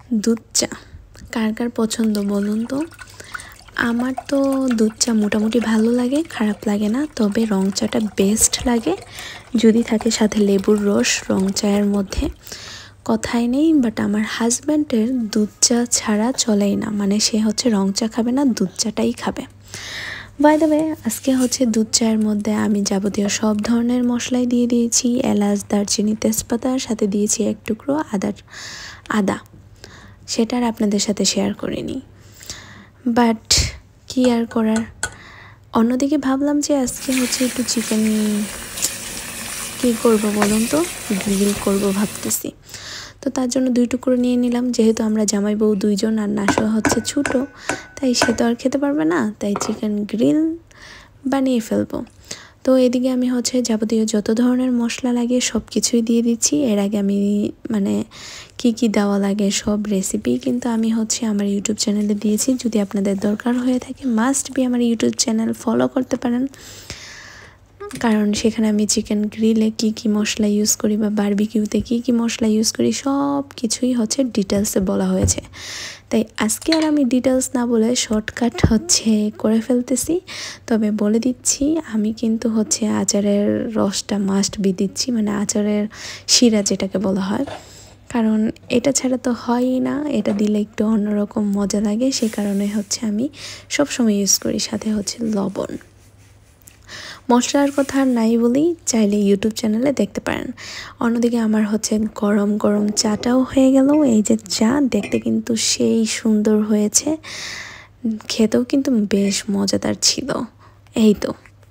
দুধ চা কার কার পছন্দ বলুন তো। আমার তো দুধ চা মোটামুটি ভালো লাগে, খারাপ লাগে না, তবে রং চাটা বেস্ট লাগে যদি থাকে সাথে লেবুর রস রং চায়ের মধ্যে, কথাই নেই। বাট আমার হাজব্যান্ডের দুধ চা ছাড়া চলেই না, মানে সে হচ্ছে রং চা খাবে না, দুধ চাটাই খাবে। বাই দ্য ওয়ে, আজকে হচ্ছে দুধ চায়ের মধ্যে আমি যাবতীয় সব ধরনের মশলাই দিয়ে দিয়েছি, এলাচ, দারচিনি, তেজপাতার সাথে দিয়েছি এক টুকরো আদা। সেটা আর আপনাদের সাথে শেয়ার করিনি, বাট কি আর করার। অন্যদিকে ভাবলাম যে আজকে হচ্ছে একটু চিকেন কী করবো বলুন তো, গ্রিল করব ভাবতেছি। তো তার জন্য 2 টুকরো নিয়ে নিলাম, যেহেতু আমরা জামাই বউ 2 জন আর নাশো হচ্ছে ছোটো, তাই সে তো আর খেতে পারবে না, তাই চিকেন গ্রিল বানিয়ে ফেলবো। তো এদিকে আমি হচ্ছে যাবতীয় যত ধরনের মশলা লাগে সব কিছুই দিয়ে দিচ্ছি। এর আগে আমি মানে কি দেওয়া লাগে সব রেসিপি কিন্তু আমি হচ্ছে আমার ইউটিউব চ্যানেলে দিয়েছি, যদি আপনাদের দরকার হয়ে থাকে মাস্ট বি আমার ইউটিউব চ্যানেল ফলো করতে পারেন, কারণ সেখানে আমি চিকেন গ্রিলে কি মশলা ইউজ করি বা বারবিকিউতে কি মশলা ইউজ করি সব কিছুই হচ্ছে ডিটেলসে বলা হয়েছে। তাই আজকে আর আমি ডিটেলস না বলে শর্টকাট হচ্ছে করে ফেলতেছি। তবে বলে দিচ্ছি, আমি কিন্তু হচ্ছে আচারের রসটা মাস্ট বি দিচ্ছি, মানে আচারের শিরা যেটাকে বলা হয়, কারণ এটা ছাড়া তো হয়ই না, এটা দিলে একটু অন্যরকম মজা লাগে, সে কারণে হচ্ছে আমি সবসময় ইউজ করি। সাথে হচ্ছে লবণ। মশলার কথা আর নাই বলি, চাইলে ইউটিউব চ্যানেলে দেখতে পারেন। অন্যদিকে আমার হচ্ছে গরম গরম চাটাও হয়ে গেল। এই যে চা দেখতে কিন্তু সেই সুন্দর হয়েছে, খেতেও কিন্তু বেশ মজাদার ছিল। এই তো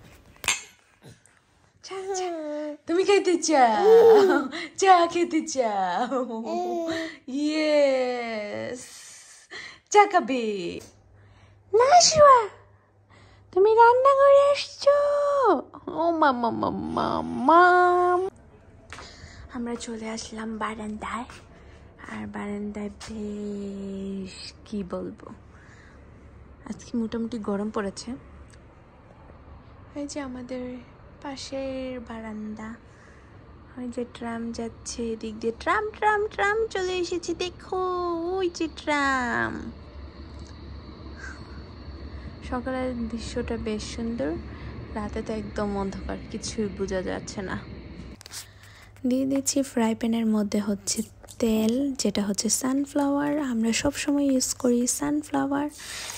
তুমি খেতে চাও, চা খেতে চাও, ইয়েস চা খাবে না শিবা, তুমি রান্না করে আসছো। ও মামা মামা মাম, আমরা চলে আসলাম বারান্দায়, আর বারান্দায় বেশ কি বলবো, আজকে মোটামুটি গরম পড়েছে। এই যে আমাদের পাশের বারান্দা, ওই যে ট্রাম যাচ্ছে এদিক দিয়ে, ট্রাম ট্রাম ট্রাম চলে এসেছে, দেখো ওই যে ট্রাম। সকালের দৃশ্যটা বেশ সুন্দর, রাতে তো একদম অন্ধকার, কিছুই বোঝা যাচ্ছে না। দিয়ে দিচ্ছি ফ্রাই প্যানের মধ্যে হচ্ছে তেল, যেটা হচ্ছে সানফ্লাওয়ার, আমরা সব সময় ইউজ করি সানফ্লাওয়ার।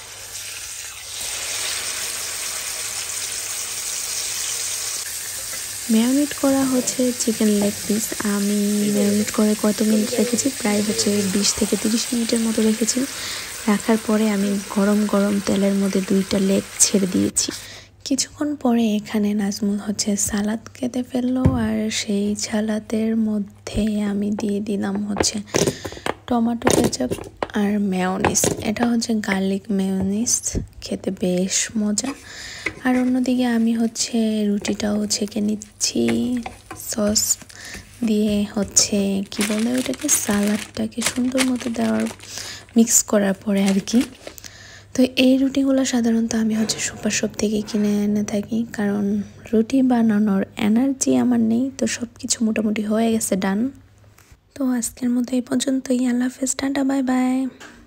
ম্যারিনেট করা হচ্ছে চিকেন লেগ পিস, আমি ম্যারিনেট করে কত মিনিট রেখেছি, প্রায় হচ্ছে 20 থেকে 30 মিনিটের মতো রেখেছি। রাখার পরে আমি গরম গরম তেলের মধ্যে 2টা লেগ ছেড়ে দিয়েছি। কিছুক্ষণ পরে এখানে নাজমুল হচ্ছে সালাদ কেটে ফেললো, আর সেই সালাদের মধ্যে আমি দিয়ে দিলাম হচ্ছে টমেটো কেচাপ আর মেয়োনিজ। এটা হচ্ছে গার্লিক মেয়োনিজ, খেতে বেশ মজা। আর অন্যদিকে আমি হচ্ছে রুটিটাও ছেঁকে নিচ্ছি সস দিয়ে, হচ্ছে কি বলে ওটাকে, সালাডটাকে সুন্দর মতো দেওয়ার মিক্স করার পরে আর কি। তো এই রুটিগুলো সাধারণত আমি হচ্ছে সুপার শপ থেকে কিনে এনে থাকি, কারণ রুটি বানানোর এনার্জি আমার নেই। তো সব কিছু মোটামুটি হয়ে গেছে, ডান। তো আজকের মতো এই পর্যন্তই, আল্লাহ হাফেজ, টাটা, বাই বাই।